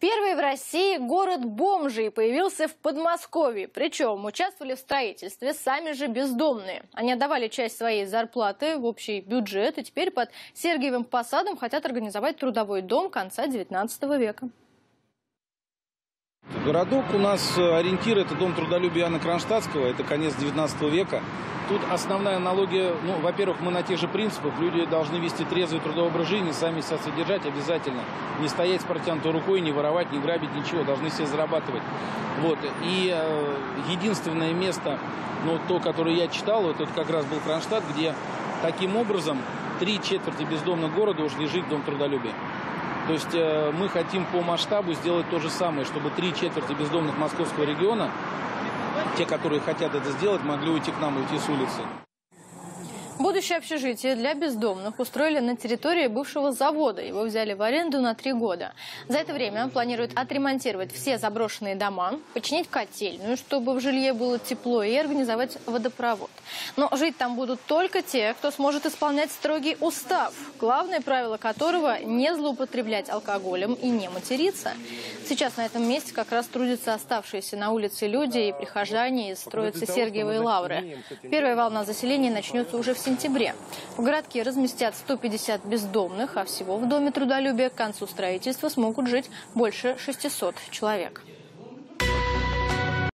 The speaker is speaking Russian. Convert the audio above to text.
Первый в России город бомжей появился в Подмосковье. Причем участвовали в строительстве сами же бездомные. Они отдавали часть своей зарплаты в общий бюджет и теперь под Сергиевым Посадом хотят организовать трудовой дом конца XIX века. Городок у нас ориентир – это дом трудолюбия Иоанна Кронштадтского, это конец XIX века. Тут основная аналогия, во-первых, мы на тех же принципах. Люди должны вести трезвый трудовой образ жизни, сами себя содержать обязательно. Не стоять с протянутой рукой, не воровать, не грабить, ничего, должны себе зарабатывать. Вот. И единственное место, то, которое я читал, это как раз был Кронштадт, где таким образом 3/4 бездомных города ушли жить в дом трудолюбия. То есть мы хотим по масштабу сделать то же самое, чтобы 3/4 бездомных московского региона, те, которые хотят это сделать, могли уйти к нам, уйти с улицы. Будущее общежитие для бездомных устроили на территории бывшего завода. Его взяли в аренду на 3 года. За это время планируют отремонтировать все заброшенные дома, починить котельную, чтобы в жилье было тепло, и организовать водопровод. Но жить там будут только те, кто сможет исполнять строгий устав, главное правило которого – не злоупотреблять алкоголем и не материться. Сейчас на этом месте как раз трудятся оставшиеся на улице люди и прихожане из строятся Сергиевой Лавры. Первая волна заселения начнется уже в сентябре. В городке разместят 150 бездомных, а всего в Доме трудолюбия к концу строительства смогут жить больше 600 человек.